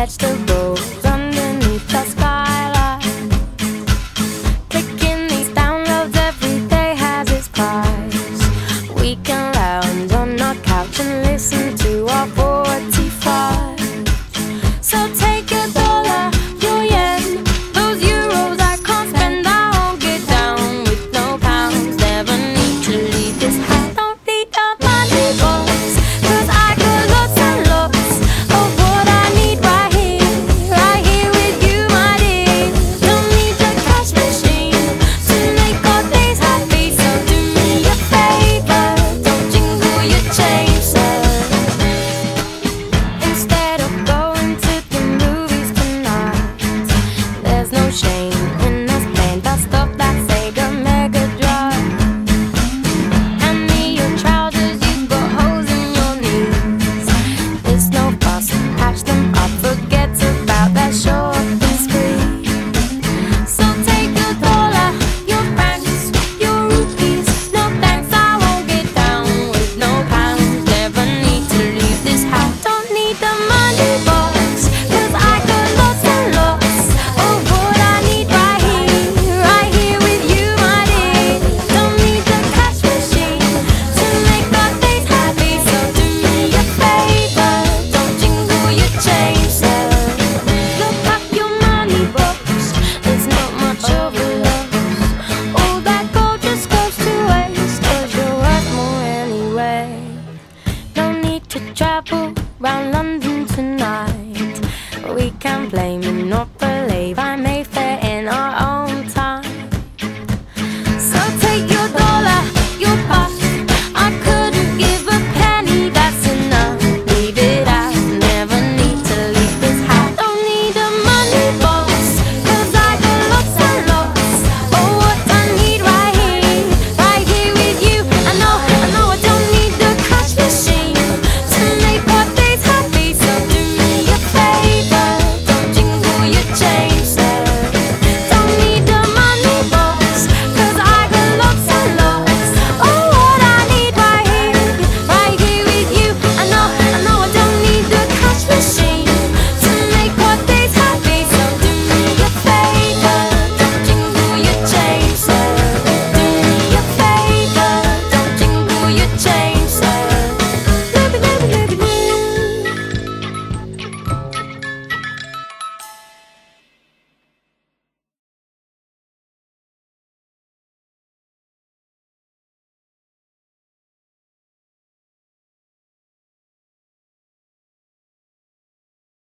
vegetables underneath the skyline. Clicking these downloads every day has its price. We can lounge on our couch and listen to our 45. So take a dollar, your yen, those euros I can't spend. I won't get down with no pounds. Never need to leave this house. Don't need the money box, 'cause I got lots and lots of what I need right here with you, my dear. Don't need the cash machine to make our days happy. So do me a favor, don't jingle your change, sir. Instead of going to the movies tonight, there's no shame in us playing the stuff that Sega Mega Drive. Hand me your trousers, you've got holes in your knees. It's no fuss, patch them up, forget about that shopping spree. So take your dollar, your francs, your rupees. No thanks, I won't get down with no pounds. Never need to leave this house. Don't need the money box, 'cause I got lots and lots of what I need right here with you, my dear. Don't need the cash machine to make our days happy. So do me a favor, don't jingle your change, sir. Look up your money box, it's not much of a loss. All that gold just goes to waste, 'cause you're worth more anyway. No need to travel round London tonight. We can play Monopoly